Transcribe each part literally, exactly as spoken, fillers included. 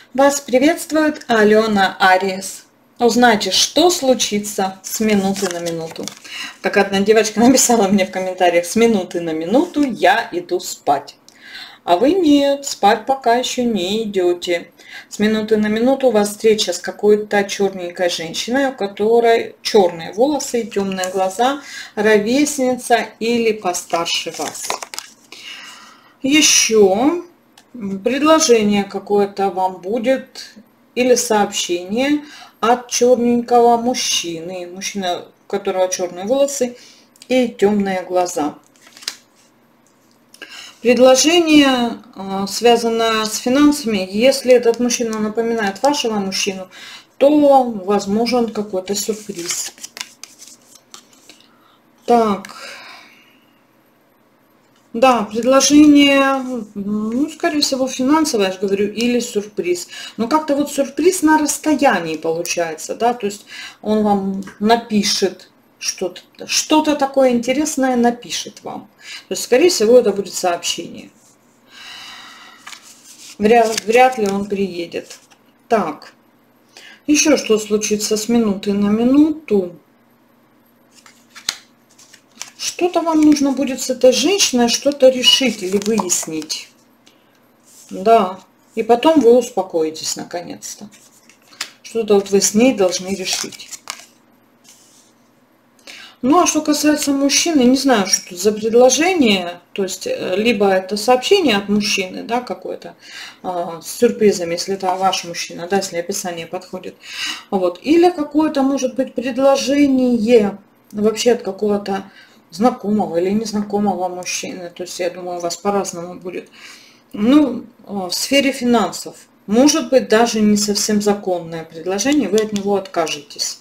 Вас приветствует Алена Ариес. Узнайте, что случится с минуты на минуту. Как одна девочка написала мне в комментариях: с минуты на минуту я иду спать. А вы нет, спать пока еще не идете. С минуты на минуту у вас встреча с какой-то черненькой женщиной, у которой черные волосы и темные глаза, ровесница или постарше вас. Еще предложение какое-то вам будет или сообщение от черненького мужчины, мужчина, у которого черные волосы и темные глаза. Предложение связано с финансами. Если этот мужчина напоминает вашего мужчину, то возможен какой-то сюрприз. Так. Да, предложение, ну, скорее всего, финансовое, я же говорю, или сюрприз. Но как-то вот сюрприз на расстоянии получается, да, то есть он вам напишет что-то, что-то такое интересное напишет вам. То есть, скорее всего, это будет сообщение. Вряд, вряд ли он приедет. Так, еще что случится с минуты на минуту. Что-то вам нужно будет с этой женщиной что-то решить или выяснить. Да. И потом вы успокоитесь наконец-то. Что-то вот вы с ней должны решить. Ну, а что касается мужчины, не знаю, что тут за предложение. То есть, либо это сообщение от мужчины, да, какое-то, а, с сюрпризом, если это ваш мужчина, да, если описание подходит. Вот. Или какое-то, может быть, предложение вообще от какого-то знакомого или незнакомого мужчины. То есть, я думаю, у вас по-разному будет. Ну, в сфере финансов. Может быть, даже не совсем законное предложение, вы от него откажетесь.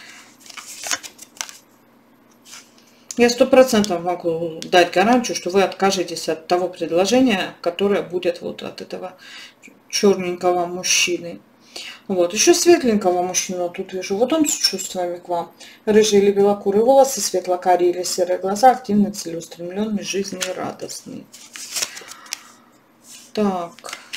Я сто процентов могу дать гарантию, что вы откажетесь от того предложения, которое будет вот от этого черненького мужчины. Вот, еще светленького мужчину тут вижу. Вот он с чувствами к вам. Рыжие или белокурые волосы, светло-карие или серые глаза, активный, целеустремленный, жизнерадостный. Так.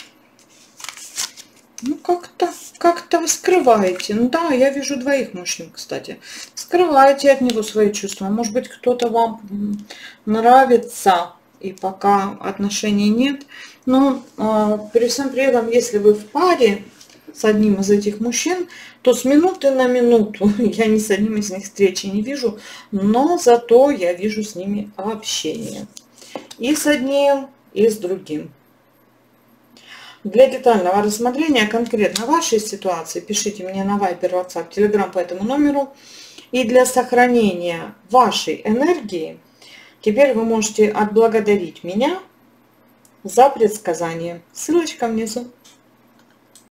Ну, как-то, как-то вы скрываете. Ну да, я вижу двоих мужчин, кстати. Скрываете от него свои чувства. Может быть, кто-то вам нравится, и пока отношений нет. Но э, при всем при этом, если вы в паре с одним из этих мужчин, то с минуты на минуту я ни с одним из них встречи не вижу, но зато я вижу с ними общение. И с одним, и с другим. Для детального рассмотрения конкретно вашей ситуации пишите мне на Viber, WhatsApp, Telegram по этому номеру. И для сохранения вашей энергии теперь вы можете отблагодарить меня за предсказание. Ссылочка внизу.